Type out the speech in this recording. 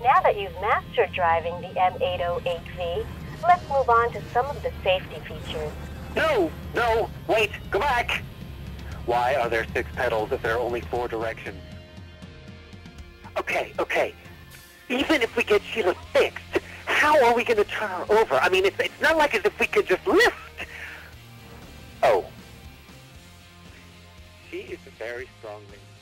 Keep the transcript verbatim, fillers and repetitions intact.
Now that you've mastered driving the M eight oh eight V, let's move on to some of the safety features. No! No! Wait! Go back! Why are there six pedals if there are only four directions? Okay, okay. Even if we get Sheila fixed, how are we going to turn her over? I mean, it's, it's not like as if we could just lift. Oh. She is a very strong lady.